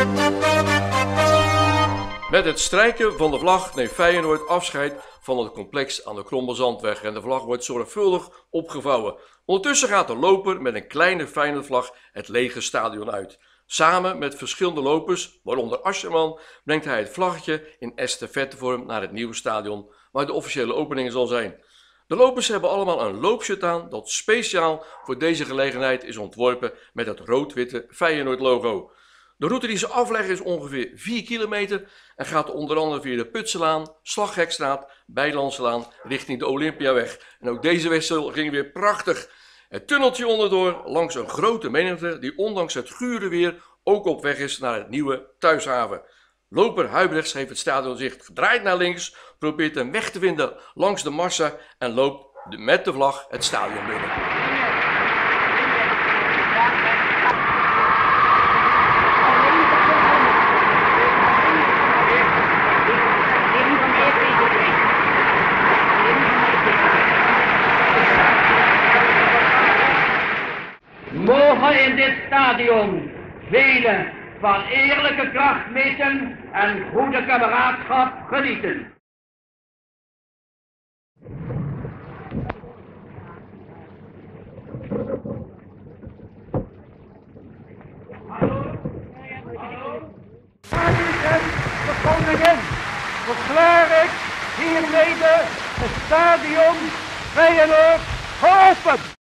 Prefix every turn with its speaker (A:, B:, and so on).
A: Met het strijken van de vlag neemt Feyenoord afscheid van het complex aan de Krommelzandweg en de vlag wordt zorgvuldig opgevouwen. Ondertussen gaat de loper met een kleine Feyenoordvlag het lege stadion uit. Samen met verschillende lopers, waaronder Ascherman, brengt hij het vlaggetje in estafettevorm naar het nieuwe stadion, waar de officiële opening zal zijn. De lopers hebben allemaal een loopshirt aan dat speciaal voor deze gelegenheid is ontworpen met het rood-witte Feyenoord logo. De route die ze afleggen is ongeveer 4 kilometer en gaat onder andere via de Putselaan, Slaghekstraat, Bijlandselaan richting de Olympiaweg. En ook deze wissel ging weer prachtig. Het tunneltje onderdoor langs een grote menigte die ondanks het gure weer ook op weg is naar het nieuwe thuishaven. Loper Huibrechts heeft het stadionzicht gedraaid naar links, probeert een weg te vinden langs de massa en loopt met de vlag het stadion binnen.
B: Mogen in dit stadion velen van eerlijke krachtmeting en goede kameraadschap genieten.
C: De koningin verklaar ik hiermede het stadion Feyenoord geopend.